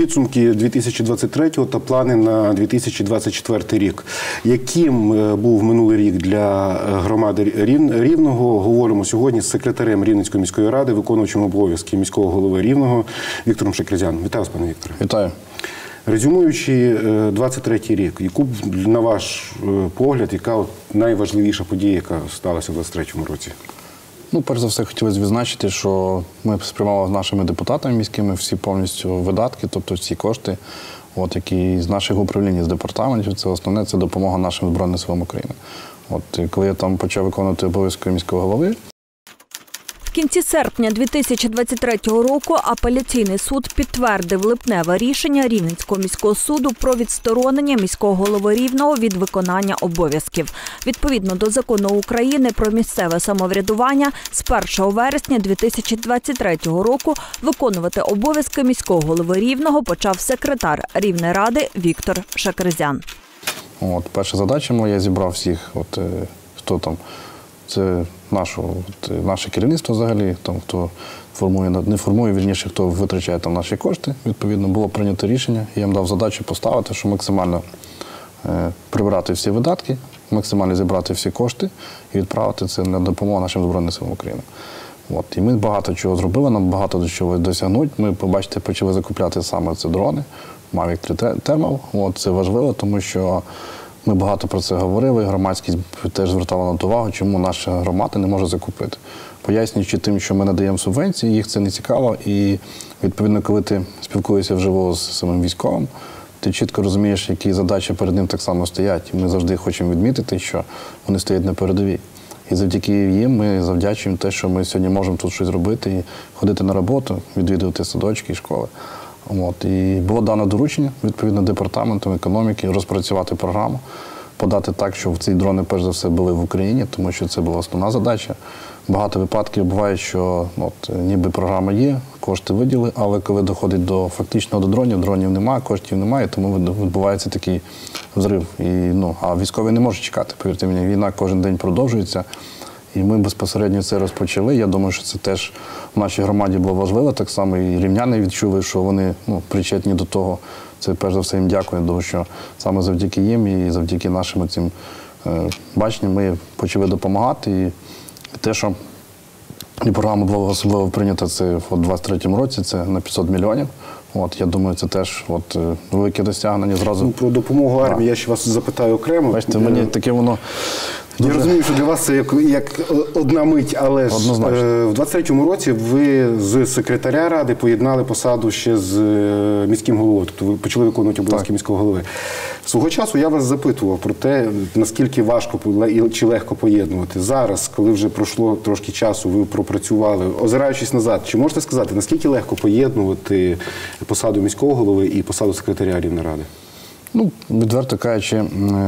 підсумки 2023 та плани на 2024 рік. Яким був минулий рік для громади Рівного? Говоримо сьогодні з секретарем Рівненської міської ради, виконуючим обов'язки міського голови Рівного Віктором Шакирзяном. Вітаю вас, пане Вікторе. Вітаю. Резюмуючи 23-й рік, яку, на ваш погляд, яка найважливіша подія, яка сталася в 23-му році? Ну, перш за все, хотілося відзначити, що ми сприймали з нашими депутатами міськими всі повністю видатки, тобто всі кошти, які з наших управлінь, з департаментів, це основне, це допомога нашим Збройним силам України. Коли я там почав виконувати обов'язки міського голови. В кінці серпня 2023 року апеляційний суд підтвердив липневе рішення Рівненського міського суду про відсторонення міського голови Рівного від виконання обов'язків. Відповідно до Закону України про місцеве самоврядування, з 1 вересня 2023 року виконувати обов'язки міського голови Рівного почав секретар Рівнеради Віктор Шакирзян. Перша задача моя, я зібрав всіх, хто там. Це наше керівництво взагалі, хто хто витрачає наші кошти. Відповідно, було прийнято рішення. Я їм дав задачу поставити, що максимально прибрати всі видатки, максимально зібрати всі кошти і відправити це на допомогу нашим Збройним силам України. І ми багато чого зробили, нам багато до чого досягнути. Ми, побачите, почали закупляти саме це дрони, Mavic 3 Thermal. Це важливо, тому що ми багато про це говорили, громадськість теж звертала на увагу, чому наша громада не може закупити. Пояснюючи тим, що ми надаємо субвенції, їх це не цікаво. І, відповідно, коли ти спілкуєшся вживу з самим військовим, ти чітко розумієш, які задачі перед ним так само стоять. І ми завжди хочемо відмітити, що вони стоять на передовій. І завдяки їм ми завдячуємо те, що ми сьогодні можемо тут щось робити і ходити на роботу, відвідувати садочки і школи. І було дано доручення, відповідно, департаментом економіки, розпрацювати програму, подати так, щоб ці дрони, перш за все, були в Україні, тому що це була основна задача. Багато випадків буває, що ніби програма є, кошти виділи, але коли доходить до фактично до дронів немає, коштів немає, тому відбувається такий взрив. А військові не можуть чекати, повірте мені, війна кожен день продовжується. І ми безпосередньо це розпочали. Я думаю, що це теж в нашій громаді було важливо. Так само і рівняни відчули, що вони причетні до того. Це перш за все їм дякую, тому що саме завдяки їм і завдяки нашим цим баченням ми почали допомагати. І те, що і програма була особливо прийнята, це в 23-му році, це на 500 мільйонів. Я думаю, це теж велике досягнення. Зразу про допомогу армії я ще вас запитаю окремо. Бачите, мені таке воно... Я розумію, що для вас це як одна мить, але ж в 23-му році ви з секретаря ради поєднали посаду ще з міським головою, тобто ви почали виконувати обов'язки міського голови. Свого часу я вас запитував про те, наскільки важко чи легко поєднувати. Зараз, коли вже пройшло трошки часу, ви пропрацювали, озираючись назад, чи можете сказати, наскільки легко поєднувати посаду міського голови і посаду секретаря Рівнеради? Відверто кажучи,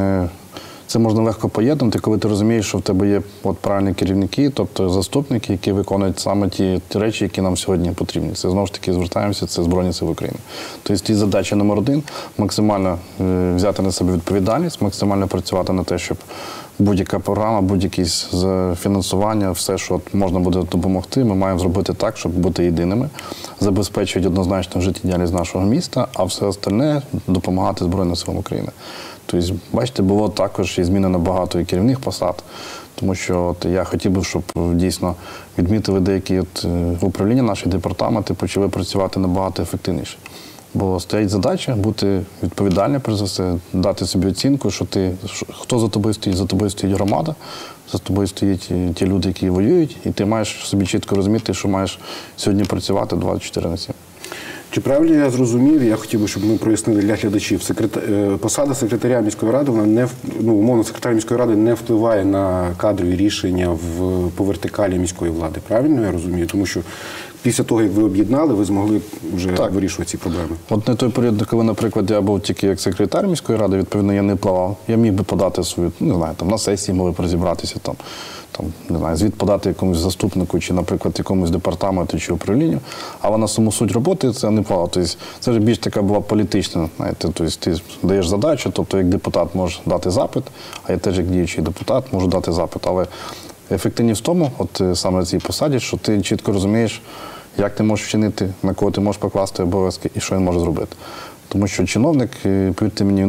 це можна легко поєднати, коли ти розумієш, що в тебе є правильні керівники, тобто заступники, які виконують саме ті речі, які нам сьогодні потрібні. Це, знову ж таки, звертаємося, це Збройні Сили України. Тобто, задача номер один – максимально взяти на себе відповідальність, максимально працювати на те, щоб будь-яка програма, будь-яке фінансування, все, що можна буде допомогти, ми маємо зробити так, щоб бути єдиними, забезпечувати однозначно життєдіяльність нашого міста, а все остальне – допомагати Збройним Силам України. Тобто, бачите, було також і змінено багато і керівних посад, тому що я хотів би, щоб дійсно відмітили деякі управління, наші департаменти почали працювати набагато ефективніше. Бо стоїть задача бути відповідальним, перш за все, дати собі оцінку, що хто за тобою стоїть громада, за тобою стоять ті люди, які воюють, і ти маєш собі чітко розуміти, що маєш сьогодні працювати 24/7. Чи правильно я зрозумів, я хотів би, щоб ми прояснили для глядачів, посада секретаря міської ради, вона умовно, секретар міської ради не впливає на кадрові рішення по вертикалі міської влади. Правильно я розумію? Тому що після того, як ви об'єднали, ви змогли вже вирішувати ці проблеми. На той період, коли, наприклад, я був тільки як секретар міської ради, відповідно, я не впливав. Я міг би подати свою, на сесії могли б розібратися, звіт подати якомусь заступнику, чи, наприклад, якомусь департаменту, чи управлінню, але на саму суть роботи це не впливало. Тобто, це ж більш така була політична, тобто, ти даєш задачу, тобто, як депутат можеш дати запит, а я теж, як діючий депутат, можу дати запит, але ефективність в тому, саме на цій посаді, що ти чітко розумієш, як ти можеш вчинити, на кого ти можеш покласти обов'язки і що він може зробити. Тому що чиновник, повірте мені,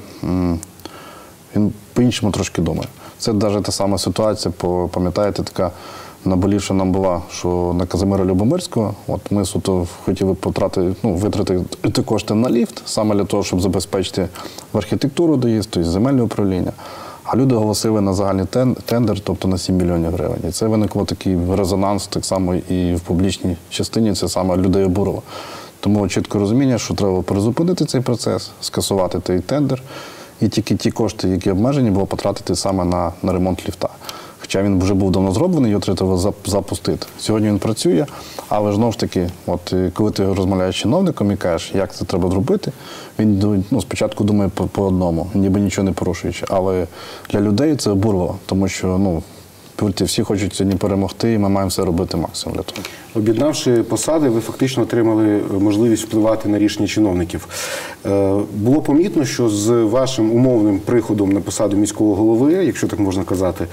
він по-іншому трошки думає. Це навіть та сама ситуація, пам'ятаєте, така наболівша нам була, що на Казимира Любомирського, от ми суто хотіли витратити кошти на ліфт, саме для того, щоб забезпечити в архітектуру доїзд, тобто земельне управління. А люди оголосили на загальний тендер, тобто на 7 мільйонів гривень. І це виникло такий резонанс, так само і в публічній частині, це саме людей обурило. Тому чітко розуміння, що треба призупинити цей процес, скасувати той тендер, і тільки ті кошти, які обмежені, було потратити саме на ремонт ліфта. Хоча він вже був давно зроблений, його треба запустити. Сьогодні він працює, але знову ж таки, коли ти розмовляєш з чиновником і кажеш, як це треба зробити, він спочатку думає по одному, ніби нічого не порушуючи. Але для людей це обурливо, тому що, повірте, всі хочуть сьогодні перемогти, і ми маємо все робити максимум для того. Об'єднавши посади, ви фактично отримали можливість впливати на рішення чиновників. Було помітно, що з вашим умовним приходом на посаду міського голови, якщо так можна казати,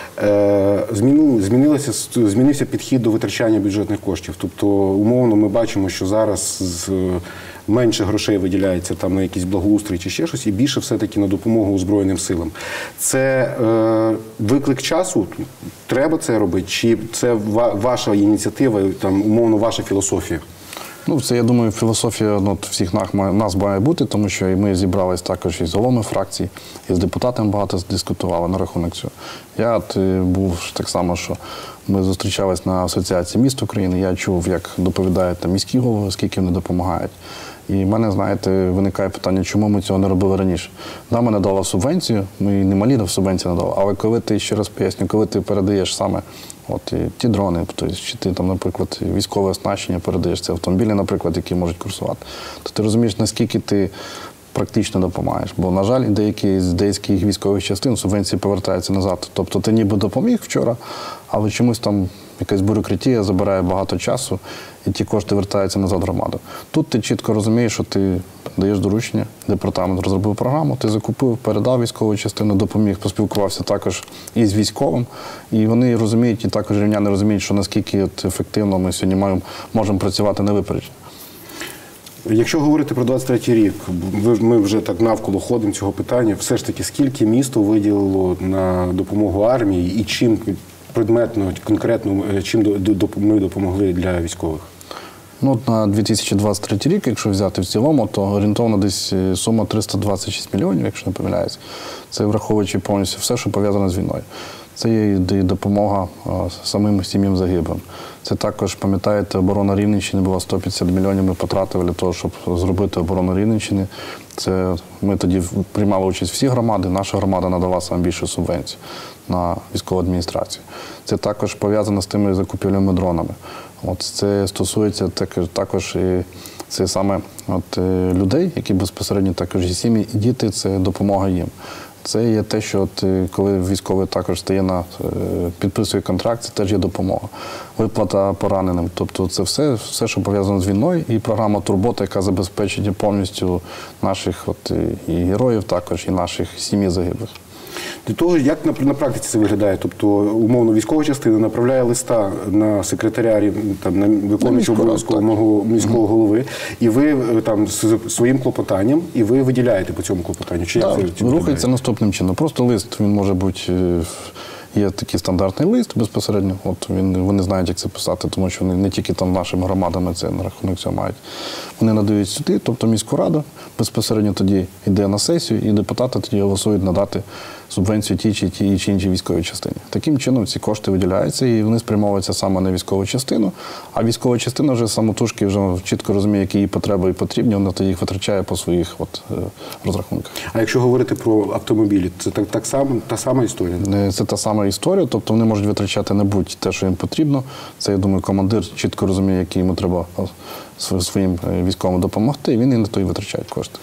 змінився підхід до витрачання бюджетних коштів. Тобто, умовно, ми бачимо, що зараз менше грошей виділяється там на якийсь благоустрій чи ще щось, і більше все-таки на допомогу Збройним силам. Це виклик часу? Треба це робити? Чи це ваша ініціатива, там, умовно, ваша філософія? Це, я думаю, філософія всіх нас має бути, тому що і ми зібрались також із головами фракцій, і з депутатами багато дискутували на рахунок цього. Я був так само, що ми зустрічались на Асоціації міст України, я чув, як доповідають там міські голови, скільки вони допомагають. І в мене, знаєте, виникає питання, чому ми цього не робили раніше. Да, ми надали субвенцію, ми не малі субвенції надали, але коли ти, ще раз поясню, коли ти передаєш саме ті дрони, тобто, чи ти там, наприклад, військове оснащення передаєш, ці автомобілі, наприклад, які можуть курсувати, то ти розумієш, наскільки ти практично допомагаєш. Бо, на жаль, з деяких військових частин субвенції повертаються назад. Тобто ти ніби допоміг вчора, але чомусь там якась бюрократія забирає багато часу, і ті кошти вертаються назад в громаду. Тут ти чітко розумієш, що ти даєш доручення, департамент розробив програму, ти закупив, передав військову частину, допоміг, поспілкувався також із військовим, і вони розуміють, і також рівняни розуміють, що наскільки ефективно ми сьогодні можемо працювати на випередження. Якщо говорити про 23-й рік, ми вже так навколо ходимо цього питання, все ж таки, скільки місто виділило на допомогу армії і чим предметно, конкретно, чим ми допомогли для військових? На 2023 рік, якщо взяти в цілому, то орієнтовно десь сума 326 мільйонів, якщо не помиляюсь. Це враховуючи повністю все, що пов'язано з війною. Це є і допомога самим сім'ям загиблим. Це також, пам'ятаєте, оборона Рівненщини була 150 мільйонів, ми потратили для того, щоб зробити оборону Рівненщини. Це ми тоді приймали участь всі громади, наша громада надала саме більшу субвенцію на військову адміністрацію. Це також пов'язано з тими закупівлями дронами. Це стосується також це саме людей, які безпосередньо також і сім'ї, і діти, це допомога їм. Це є те, що коли військовий також стає підписує контракт, це теж є допомога. Виплата пораненим. Тобто це все, що пов'язано з війною, і програма «Турбота», яка забезпечить повністю наших і героїв також, і наших сім'ї загиблих. До того, як на практиці це виглядає? Тобто, умовно, військова частина направляє листа на секретаря, на виконуючого обов'язкового міського голови, і ви там з своїм клопотанням, і ви виділяєте по цьому клопотанню? Чи як це рухається наступним чином. Просто лист, він може бути, є такий стандартний лист безпосередньо, вони знають, як це писати, тому що вони не тільки там нашими громадами це на рахунок цього мають. Вони надають сюди, тобто міську раду, безпосередньо тоді йде на сесію, і депутати тоді голосують надати субвенцію тій чи іншій військовій частині. Таким чином ці кошти виділяються, і вони спрямовуються саме на військову частину, а військова частина вже самотужки вже чітко розуміє, які її потреби і потрібні, вона тоді їх витрачає по своїх розрахунках. А якщо говорити про автомобілі, це та сама історія? Це та сама історія, тобто вони можуть витрачати не будь-те, що їм потрібно. Це, я думаю, командир чітко розуміє, які йому треба своїм військовим допомогти, і він і на то і витрачає кошти.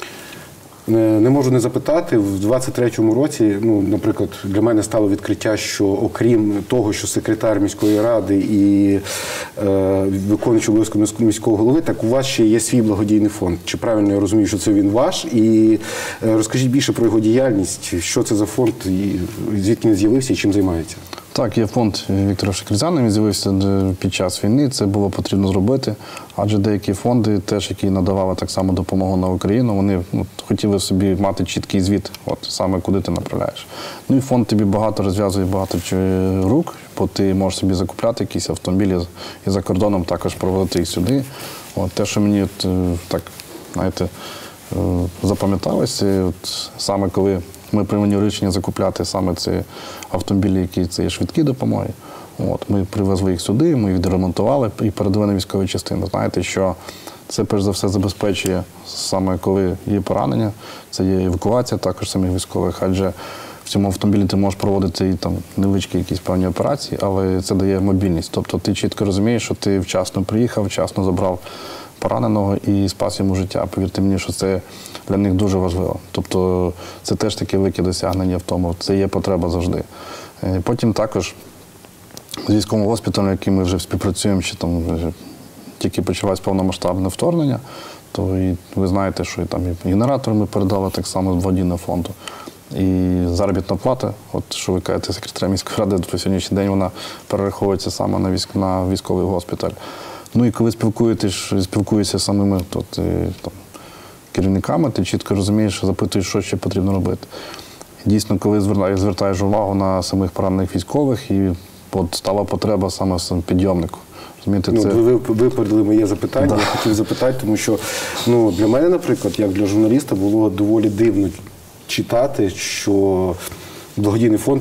Не можу не запитати, в 23-му році, наприклад, для мене стало відкриття, що окрім того, що секретар міської ради і виконуючий обов'язки міського голови, так у вас ще є свій благодійний фонд. Чи правильно я розумію, що це він ваш? І розкажіть більше про його діяльність, що це за фонд, звідки він з'явився і чим займається? Так, є фонд Віктора Шекельзяна, він з'явився під час війни, це було потрібно зробити, адже деякі фонди, теж, які надавали так само допомогу на Україну, вони хотіли собі мати чіткий звіт, от саме куди ти направляєш. Ну і фонд тобі багато розв'язує багато рук, бо ти можеш собі закупляти якісь автомобілі і за кордоном також проводити їх сюди. От те, що мені так, знаєте, запам'яталося, саме коли ми прийняли рішення закупляти саме ці автомобілі, які це є швидкі допомоги. От, ми привезли їх сюди, ми їх відремонтували і передали на військові частини. Знаєте, що це перш за все забезпечує саме коли є поранення, це є евакуація також самих військових, адже в цьому автомобілі ти можеш проводити і там невеличкі якісь певні операції, але це дає мобільність. Тобто ти чітко розумієш, що ти вчасно приїхав, вчасно забрав пораненого і спас йому життя. Повірте мені, що це для них дуже важливо. Тобто це теж таке велике досягнення в тому, це є потреба завжди. Потім також з військовим госпіталем, яким ми вже співпрацюємо, ще там тільки почалось повномасштабне вторгнення, то і ви знаєте, що і там і генератор ми передали так само з благодійного фонду. І заробітна плата, от що ви кажете, секретаря міської ради, по сьогоднішній день вона перераховується саме на військовий госпіталь. Ну і коли спілкуєшся з самими керівниками, ти чітко розумієш, запитуєш, що ще потрібно робити. Дійсно, коли звертаєш увагу на самих поранених військових, і от стала потреба саме в підйомнику. Ви випередили моє запитання, я хотів запитати, тому що для мене, наприклад, як для журналіста, було доволі дивно читати, що благодійний фонд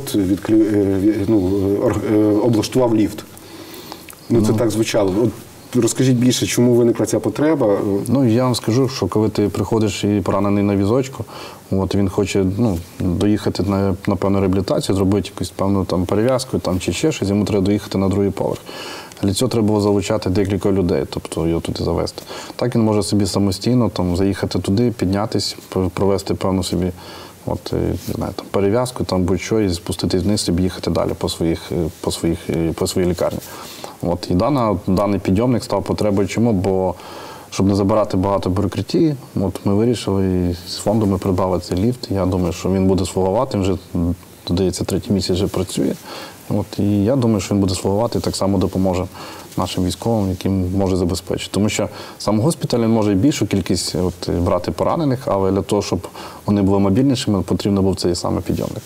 облаштував ліфт. Це так звучало. Розкажіть більше, чому виникла ця потреба? Я вам скажу, що коли ти приходиш і поранений на візочку, він хоче доїхати на певну реабілітацію, зробити якусь певну перев'язку чи ще щось, йому треба доїхати на другий поверх. Для цього треба було залучати декілька людей, тобто його туди завести. Так він може собі самостійно заїхати туди, піднятися, провести певну собі перев'язку, будь-що, і спуститись вниз і їхати далі по своїй лікарні. І даний підйомник став потребою чому? Бо щоб не забирати багато бюрократії, ми вирішили, і з фонду ми придбали цей ліфт. Я думаю, що він буде слугувати, вже, здається, 3-й місяць вже працює. І я думаю, що він буде слугувати і так само допоможе нашим військовим, яким може забезпечити. Тому що сам госпіталь може більшу кількість брати поранених, але для того, щоб вони були мобільнішими, потрібно був цей саме підйомник.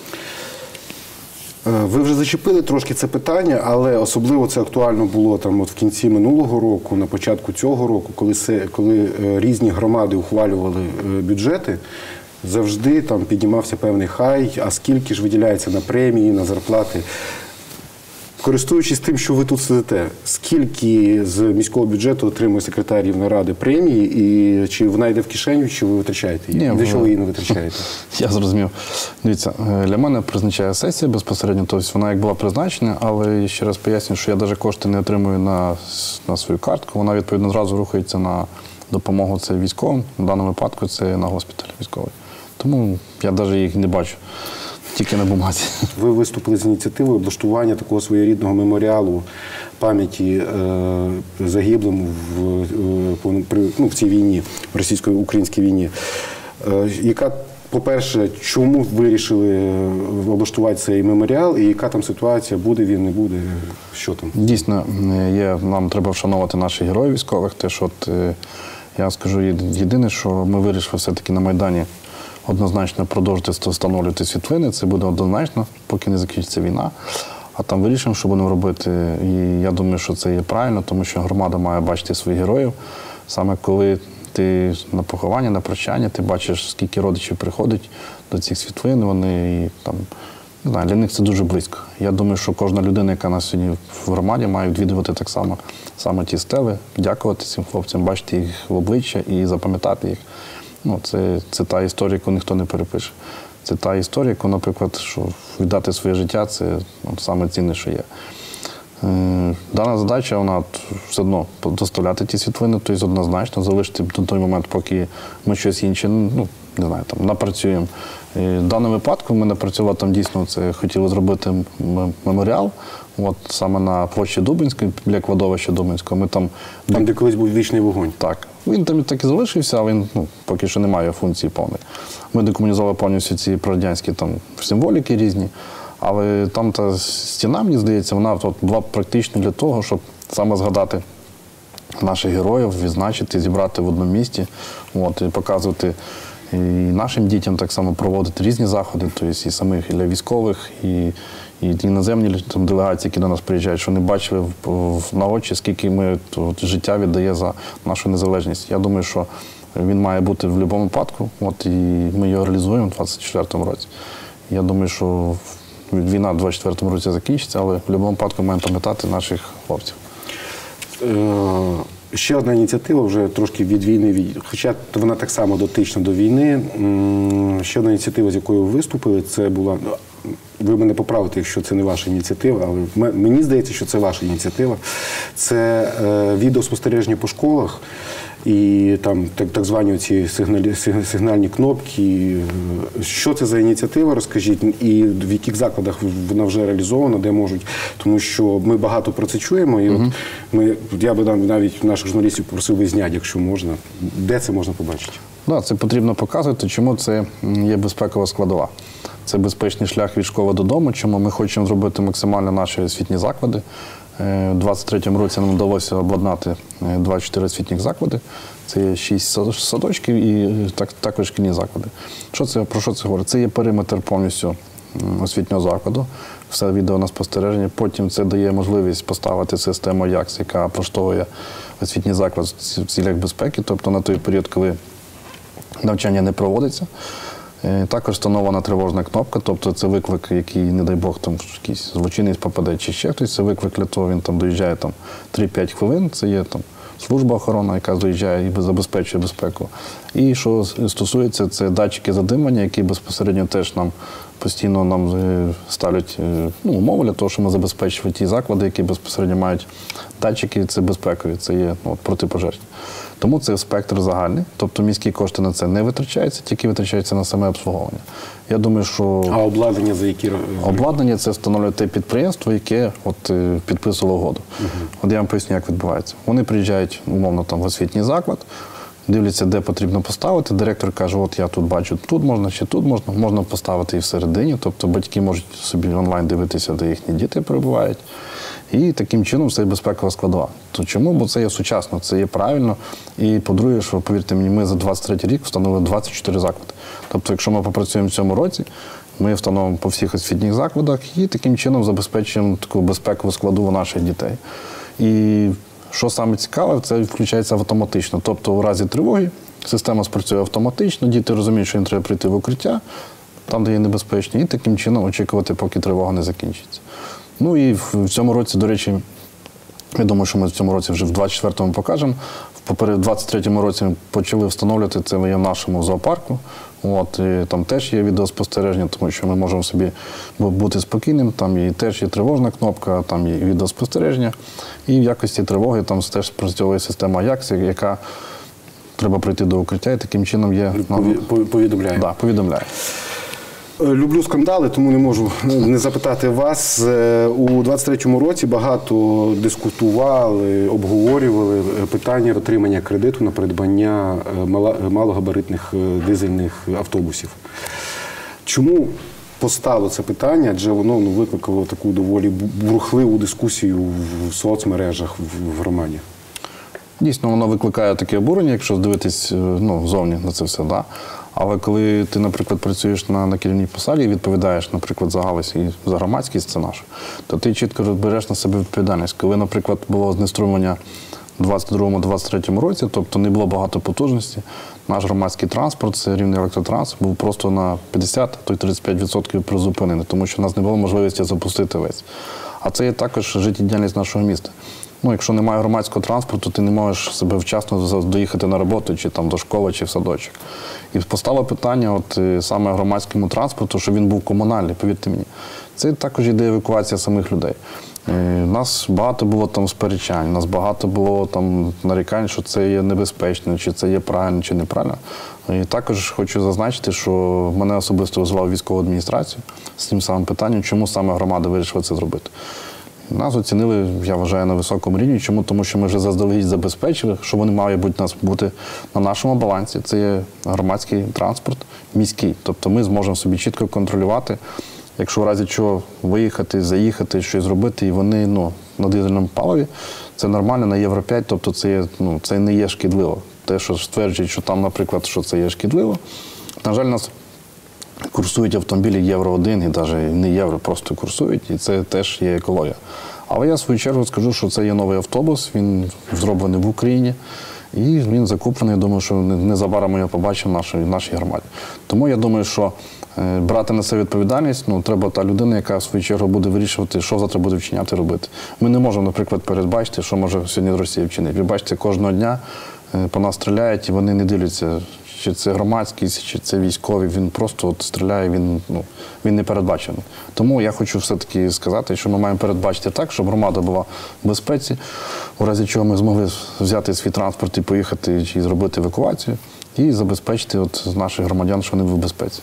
Ви вже зачепили трошки це питання, але особливо це актуально було в кінці минулого року, на початку цього року, коли різні громади ухвалювали бюджети, завжди піднімався певний хай, а скільки ж виділяється на премії, на зарплати. Користуючись тим, що ви тут сидите, скільки з міського бюджету отримує секретар Рівнеради премії, і чи вона йде в кишеню, чи ви витрачаєте її? Для чого ви її не витрачаєте? Я зрозумів. Дивіться, для мене призначає сесія безпосередньо, тобто вона як була призначена, але я ще раз пояснюю, що я навіть кошти не отримую на свою картку, вона відповідно зразу рухається на допомогу це військовим, в даному випадку це на госпіталь військовий. Тому я навіть їх не бачу. Тільки на бумазі. Ви виступили з ініціативою облаштування такого своєрідного меморіалу пам'яті загиблим в цій війні, в російсько-українській війні. Яка, по-перше, чому вирішили облаштувати цей меморіал і яка там ситуація, буде він, не буде, що там? Дійсно, нам треба вшановувати наших героїв військових. Теж я скажу єдине, що ми вирішили все-таки на Майдані однозначно продовжити встановлювати світлини, це буде однозначно, поки не закінчиться війна. А там вирішимо, що будемо робити. І я думаю, що це є правильно, тому що громада має бачити своїх героїв. Саме коли ти на поховання, на прощання, ти бачиш, скільки родичів приходить до цих світлин, вони для них це дуже близько. Я думаю, що кожна людина, яка нас сьогодні в громаді, має відвідувати так само саме ті стели, дякувати цим хлопцям, бачити їх в обличчя і запам'ятати їх. Це та історія, яку ніхто не перепише. Це та історія, яку, наприклад, що віддати своє життя – це саме цінне, що є. Дана задача, вона все одно доставляти ті світлини, тобто однозначно залишити до той момент, поки ми щось інше, напрацюємо. В даному випадку ми напрацювали дійсно, це хотіли зробити меморіал, саме на площі Дубинської, біля кладовища Дубинського. Ми там, де колись був вічний вогонь. Так. Він там так і залишився, а він поки що не має функції повної. Ми декомунізували повністю ці прорадянські символіки різні, Але там та стіна, мені здається, вона була практично для того, щоб саме згадати наших героїв, відзначити, зібрати в одному місці, і показувати і нашим дітям так само проводити різні заходи, тобто і самих і для військових, і іноземні делегації, які до нас приїжджають, що не бачили на очі, скільки ми життя віддає за нашу незалежність. Я думаю, що він має бути в будь-якому випадку, і ми його реалізуємо у 2024 році. Я думаю, що війна в 2024 році закінчиться, але в будь-якому випадку маємо пам'ятати наших хлопців. Ще одна ініціатива вже трошки від війни, хоча вона так само дотична до війни. Ще одна ініціатива, з якою ви виступили, це була, ви мене поправите, якщо це не ваша ініціатива, але мені здається, що це ваша ініціатива. Це відеоспостереження по школах і там так звані ці сигнальні кнопки. Що це за ініціатива, розкажіть, і в яких закладах вона вже реалізована, де можуть, тому що ми багато про це чуємо, і я би навіть наших журналістів попросив би зняти, якщо можна. Де це можна побачити? Так, це потрібно показувати, чому це є безпекова складова. Це безпечний шлях від школи додому, чому ми хочемо зробити максимально наші освітні заклади. У 2023 році нам вдалося обладнати 24 освітніх заклади. Це є 6 садочків і також шкільні заклади. Про що це говорить? Це є периметр повністю освітнього закладу, все відео на спостереження. Потім це дає можливість поставити систему ЯКС, яка проштовує освітній заклад в цілях безпеки, тобто на той період, коли навчання не проводиться. Також встановлена тривожна кнопка, тобто це виклик, який, не дай Бог, там якийсь злочинець попаде чи ще хтось, це виклик для того, він там доїжджає 3-5 хвилин, це є там служба охорона, яка доїжджає і забезпечує безпеку. І що стосується, це датчики задимання, які безпосередньо теж нам постійно ставлять умови для того, щоб ми забезпечили ті заклади, які безпосередньо мають датчики, це безпекові, це є протипожежні. Тому це спектр загальний, тобто міські кошти на це не витрачаються, тільки витрачаються на саме обслуговування. Я думаю, що... А обладнання за які? Обладнання – це встановлює те підприємство, яке підписувало угоду. От я вам поясню, як відбувається. Вони приїжджають, умовно, в освітній заклад, дивляться, де потрібно поставити. Директор каже, от я тут бачу, тут можна, чи тут можна. Можна поставити і всередині, тобто батьки можуть собі онлайн дивитися, де їхні діти перебувають. І таким чином це безпекова складова. То чому? Бо це є сучасно, це є правильно. І по-друге, що, повірте мені, ми за 23 рік встановили 24 заклади. Тобто, якщо ми попрацюємо в цьому році, ми встановимо по всіх освітніх закладах і таким чином забезпечуємо таку безпекову складову наших дітей. І що саме цікаве, це включається автоматично. Тобто, у разі тривоги система спрацює автоматично, діти розуміють, що їм треба прийти в укриття, там, де є небезпечно, і таким чином очікувати, поки тривога не закінчиться. Ну і в цьому році, до речі, я думаю, що ми в цьому році вже в 24-му покажемо. В 23-му році ми почали встановлювати, це є в нашому зоопарку. І там теж є відеоспостереження, тому що ми можемо собі бути спокійним. Там теж є тривожна кнопка, там є відеоспостереження. І в якості тривоги там теж спрацьовує система ЯКС, яка треба прийти до укриття, і таким чином є... Повідомляє. Так, повідомляє. Люблю скандали, тому не можу не запитати вас. У 23-му році багато дискутували, обговорювали питання отримання кредиту на придбання малогабаритних дизельних автобусів. Чому постало це питання? Адже воно викликало таку доволі бурхливу дискусію в соцмережах, в громаді. Дійсно, воно викликає таке обурення, якщо дивитись зовні на це все. Да? Але коли ти, наприклад, працюєш на керівній посаді і відповідаєш, наприклад, за галузь і за громадськість, це наше, то ти чітко береш на себе відповідальність. Коли, наприклад, було знеструмлення у 22-23 році, тобто не було багато потужності, наш громадський транспорт, це рівний електротранс, був просто на 50, а то й 35% призупинений, тому що в нас не було можливості запустити весь. А це є також життєдіяльність нашого міста. Якщо немає громадського транспорту, ти не можеш себе вчасно доїхати на роботу, чи там до школи, чи в садочок. І постало питання саме громадському транспорту, щоб він був комунальний, повірте мені. Це також іде евакуація самих людей. У нас багато було там сперечань, у нас багато було там нарікань, що це є небезпечно, чи це є правильно, чи неправильно. І також хочу зазначити, що мене особисто визвав військову адміністрацію з тим самим питанням, чому саме громада вирішила це зробити. Нас оцінили, я вважаю, на високому рівні. Чому? Тому що ми вже заздалегідь забезпечили, що вони мають бути на нашому балансі. Це є громадський транспорт міський. Тобто ми зможемо собі чітко контролювати якщо в разі чого виїхати, заїхати, щось зробити, і вони на дизельному паливі, це нормально, на Євро-5, тобто це не є шкідливо. Те, що стверджують, що там, наприклад, що це є шкідливо, на жаль, нас курсують автомобілі Євро-1 і навіть не Євро, просто курсують, і це теж є екологія. Але я в свою чергу скажу, що це є новий автобус, він зроблений в Україні, і він закуплений, я думаю, що незабаром ми його побачимо в нашій громаді. Тому я думаю, що брати на себе відповідальність, треба та людина, яка в свою чергу буде вирішувати, що завтра буде вчиняти, робити. Ми не можемо, наприклад, передбачити, що може сьогодні Росія вчинити. Ви бачите, кожного дня по нас стріляють, і вони не дивляться, чи це громадськість, чи це військові. Він просто стріляє, він не передбачений. Тому я хочу все-таки сказати, що ми маємо передбачити так, щоб громада була в безпеці, у разі чого ми змогли взяти свій транспорт і поїхати, чи зробити евакуацію, і забезпечити наших громадян, що вони в безпеці.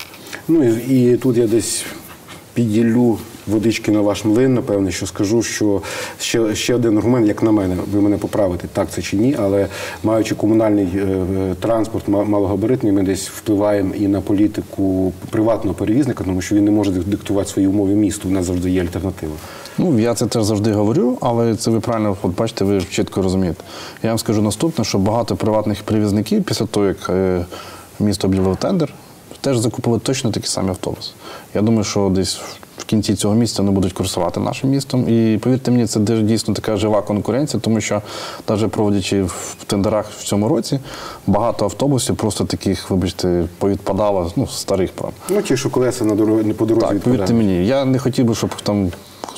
І тут я десь підділю водички на ваш млин, напевне, що скажу, що ще один аргумент, як на мене, ви мене поправите, так це чи ні, але маючи комунальний транспорт малогабаритний, ми десь впливаємо і на політику приватного перевізника, тому що він не може диктувати свої умови місту, у нас завжди є альтернатива. Я це теж завжди говорю, але це ви правильно, бачите, ви чітко розумієте. Я вам скажу наступне, що багато приватних перевізників, після того, як місто об'явило тендер, теж закупили точно такі самі автобуси. Я думаю, що десь в кінці цього місяця вони будуть курсувати нашим містом. І, повірте мені, це дійсно така жива конкуренція, тому що, навіть проводячи в тендерах в цьому році, багато автобусів просто таких, вибачте, повідпадало, старих, правда. Ті, що колеса по дорозі відпадають. Повірте мені, я не хотів би, щоб там...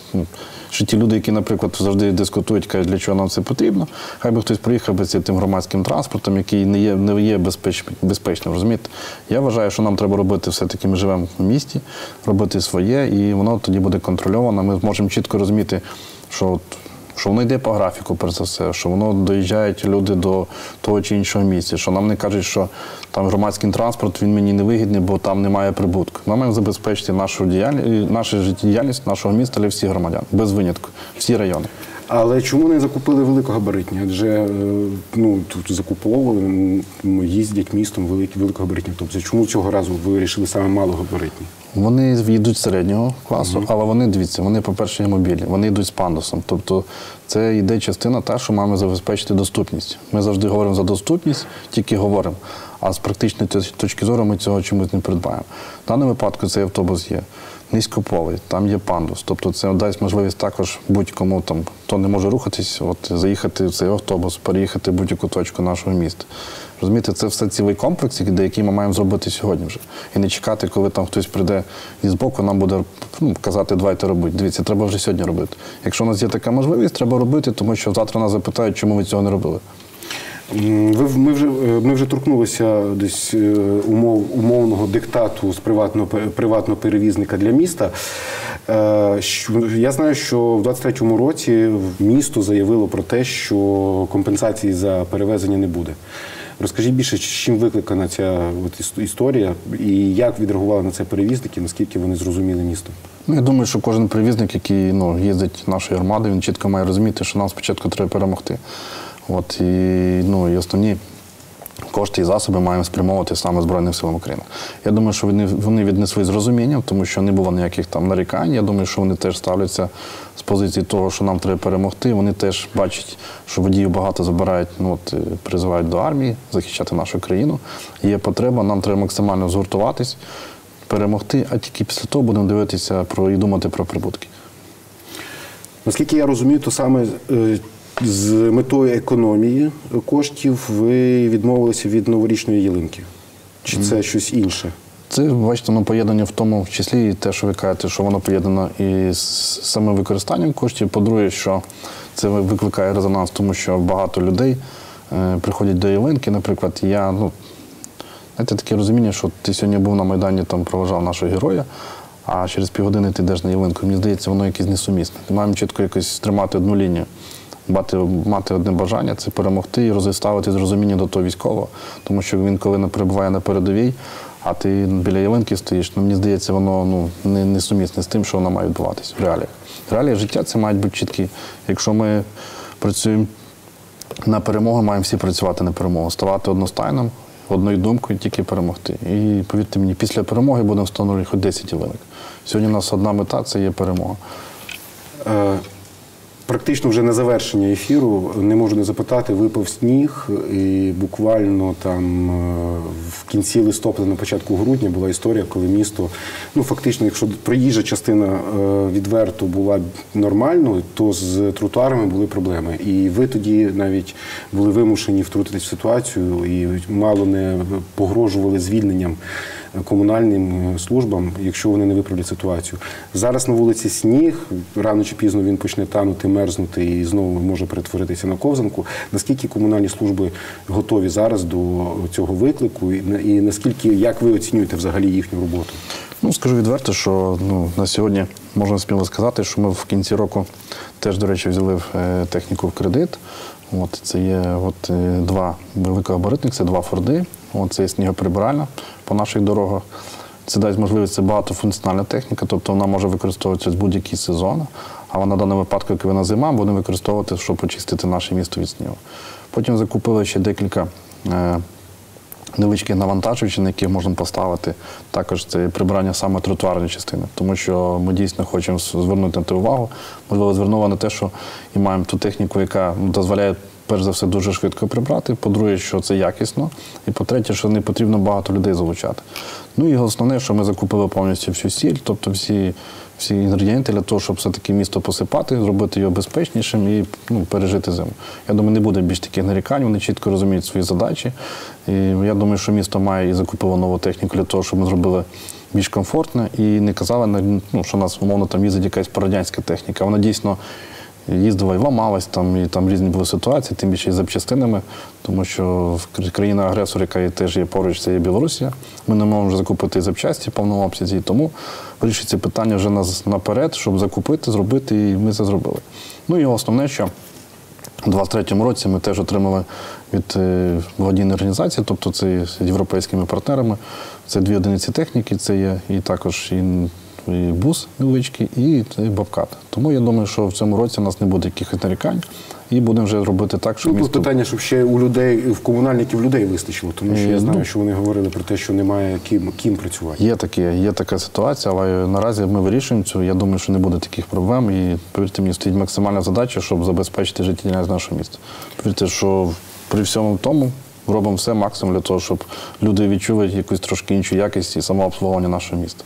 що ті люди, які, наприклад, завжди дискутують, кажуть, для чого нам це потрібно, хай би хтось приїхав би тим громадським транспортом, який не є безпечним, розумієте? Я вважаю, що нам треба робити все-таки, ми живемо в місті, робити своє, і воно тоді буде контрольовано. Ми зможемо чітко розуміти, що воно йде по графіку, перш за все, що воно доїжджають люди до того чи іншого місця, що нам не кажуть, що там громадський транспорт, він мені не вигідний, бо там немає прибутку. Ми маємо забезпечити нашу життєдіяльність нашого міста для всіх громадян, без винятку, всі райони. Але чому не закупили великогабаритні? Адже тут закуповували, їздять містом великогабаритні автобуси. Чому цього разу ви вирішили саме малогабаритні? Вони йдуть середнього класу, але вони, дивіться, вони, по-перше, є мобільні, вони йдуть з пандусом. Тобто це йде частина та, що маємо забезпечити доступність. Ми завжди говоримо за доступність, тільки говоримо, а з практичної точки зору ми цього чомусь не придбаємо. В даному випадку цей автобус є низькополий, там є пандус. Тобто це дасть можливість також будь-кому, хто не може рухатись, заїхати в цей автобус, переїхати в будь-яку точку нашого міста. Розумієте, це все цілий комплекс, який ми маємо зробити сьогодні вже. І не чекати, коли там хтось прийде і збоку нам буде казати, давайте робити. Дивіться, треба вже сьогодні робити. Якщо у нас є така можливість, треба робити, тому що завтра нас запитають, чому ви цього не робили. Ми вже торкнулися десь умовного диктату з приватного перевізника для міста. Я знаю, що в 2023 році місто заявило про те, що компенсації за перевезення не буде. Розкажіть більше, чим викликана ця історія і як відреагували на це перевізники, наскільки вони зрозуміли місто? Я думаю, що кожен перевізник, який їздить нашою громадою, він чітко має розуміти, що нам спочатку треба перемогти. І основні кошти і засоби маємо спрямовувати саме Збройним силам України. Я думаю, що вони віднесли з розумінням, тому що не було ніяких там нарікань. Я думаю, що вони теж ставляться з позиції того, що нам треба перемогти. Вони теж бачать, що водіїв багато забирають, призивають до армії, захищати нашу країну. Є потреба, нам треба максимально згуртуватись, перемогти, а тільки після того будемо дивитися і думати про прибутки. Наскільки я розумію, то саме з метою економії коштів ви відмовилися від новорічної ялинки? Чи це щось інше? Це, бачите, поєднання в тому числі і те, що ви кажете, що воно поєднано і з самим використанням коштів. По-друге, що це викликає резонанс, тому що багато людей приходять до ялинки. Наприклад, знаєте, таке розуміння, що ти сьогодні був на Майдані, проважав нашого героя, а через півгодини ти йдеш на ялинку. Мені здається, воно якесь несумісне. Ми маємо чітко якось тримати одну лінію. Мати одне бажання – це перемогти і розставити зрозуміння до того військового. Тому що він, коли перебуває на передовій, а ти біля ялинки стоїш, мені здається, воно не сумісне з тим, що воно має відбуватись в реаліях. Реалії життя – це мають бути чіткі. Якщо ми працюємо на перемогу, маємо всі працювати на перемогу, ставати одностайним, одною думкою тільки перемогти. І повірте мені, після перемоги будемо встановлювати хоч 10 ялинок. Сьогодні у нас одна мета – це є перемога. Практично вже на завершення ефіру не можу не запитати, випав сніг, і буквально там в кінці листопада, на початку грудня була історія, коли місто, ну фактично, якщо проїжджа частина відверто була нормальною, то з тротуарами були проблеми. І ви тоді навіть були вимушені втрутитись в ситуацію і мало не погрожували звільненням комунальним службам, якщо вони не виправлять ситуацію. Зараз на вулиці сніг, рано чи пізно він почне танути, мерзнути і знову може перетворитися на ковзанку. Наскільки комунальні служби готові зараз до цього виклику і наскільки, як ви оцінюєте взагалі їхню роботу? Ну, скажу відверто, що на сьогодні можна сміло сказати, що ми в кінці року теж, до речі, взяли техніку в кредит. Це є два великогабаритних, це два Форди. Це є снігоприбиральна по наших дорогах. Це дасть можливість, це багатофункціональна техніка, тобто вона може використовуватися з будь-який сезон, а вона в даному випадку, як вона зима, буде використовувати, щоб очистити наше місто від снігу. Потім закупили ще декілька невеличких навантажувачів, на яких можна поставити. Також це прибирання саме тротуарної частини, тому що ми дійсно хочемо звернути на те увагу. Можливо, звернули на те, що і маємо ту техніку, яка дозволяє, перш за все, дуже швидко прибрати. По-друге, що це якісно. І по-третє, що не потрібно багато людей залучати. Ну і основне, що ми закупили повністю всю сіль, тобто всі інгредієнти для того, щоб все-таки місто посипати, зробити його безпечнішим і пережити зиму. Я думаю, не буде більш таких нарікань, вони чітко розуміють свої задачі. І я думаю, що місто має і закупило нову техніку для того, щоб ми зробили більш комфортно і не казали, що у нас, умовно, там їздить якась радянська техніка. Вона дійсно їздила і ламалась, і там різні були ситуації, тим більше і з запчастинами, тому що країна-агресор, яка теж є поруч, це є Білорусія. Ми не можемо вже закупити запчасті в повному обсязі, тому вирішить це питання вже наперед, щоб закупити, зробити, і ми це зробили. Ну і основне, що у 2023 році ми теж отримали від благодійної організації, тобто це з європейськими партнерами, це 2 одиниці техніки, це є і також і бус невеличкий, і бобкат. Тому я думаю, що в цьому році у нас не буде якихось нарікань, і будемо вже робити так, щоб місто... Тут питання, щоб ще у людей, в комунальників людей вистачило, тому що я знаю, що вони говорили про те, що немає ким працювати. Є така ситуація, але наразі ми вирішуємо цю. Я думаю, що не буде таких проблем, і, повірте мені, стоїть максимальна задача, щоб забезпечити життєдіяльність нашого міста. Повірте, що при всьому тому робимо все максимум для того, щоб люди відчули якусь трошки іншу якість і самообслуговування нашого міста.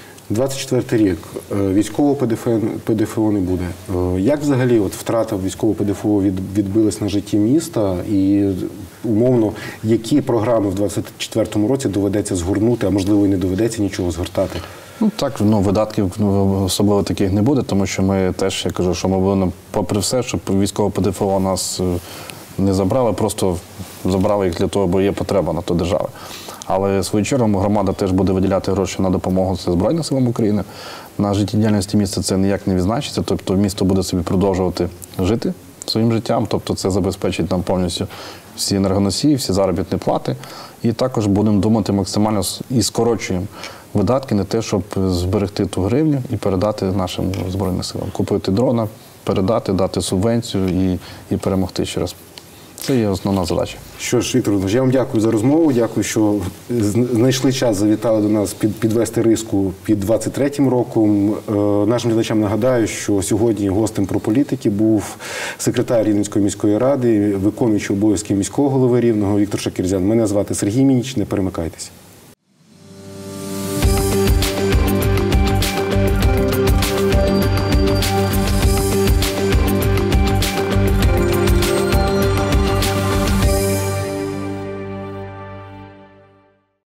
24-й рік. Військового ПДФО не буде. Як взагалі втрата військового ПДФО відбилась на житті міста? І, умовно, які програми в 24-му році доведеться згорнути, а можливо і не доведеться нічого згортати? Видатків особливо таких не буде, тому що ми теж, я кажу, що ми будемо, попри все, щоб військове ПДФО нас не забрали, просто забрали їх для того, бо є потреба на то держави. Але, в свою чергу, громада теж буде виділяти гроші на допомогу Збройним силам України. На життєдіяльності міста це ніяк не відзначиться, тобто місто буде собі продовжувати жити своїм життям, тобто це забезпечить нам повністю всі енергоносії, всі заробітні плати. І також будемо думати максимально і скорочуємо видатки на те, щоб зберегти ту гривню і передати нашим Збройним силам. Купити дрона, передати, дати субвенцію і перемогти ще раз. Це є основна задача. Що ж, Віктор Володимирович, я вам дякую за розмову, дякую, що знайшли час, завітали до нас підвести риску під 23-м роком. Нашим глядачам нагадаю, що сьогодні гостем про політики був секретар Рівненської міської ради, виконуючий обов'язки міського голови Рівного Віктор Шакірзян. Мене звати Сергій Мініч, не перемикайтеся.